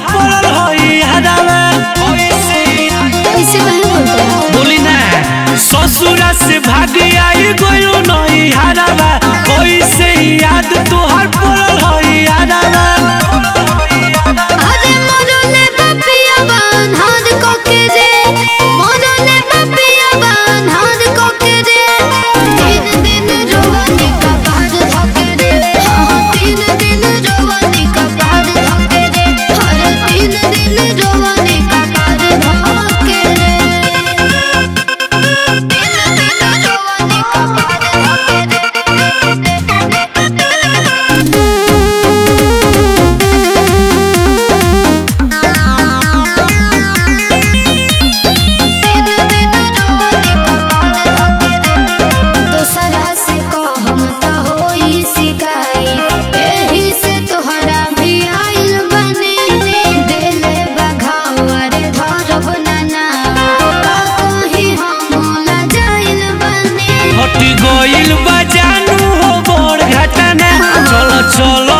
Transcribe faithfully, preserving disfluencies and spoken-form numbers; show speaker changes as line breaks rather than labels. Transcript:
पड़ल होई हरावा
कैसे
बोली ना ससुरा से भागी आई गयो नई हरावा कैसे याद तोहर पड़ल होई हरावा
अरे मोरले बपिया बान हाथ कोके रे मोरले बपिया बान हाथ कोके रे तीन दिन रोवनी का पार धोके रे हाँ तीन दिन रोवनी का पार धोके रे हर तीन दिन रोवनी का पार धोके रे तीन दिन रोवनी का पार धोके
गइल बा जानू हो बड़ घटना चलो चलो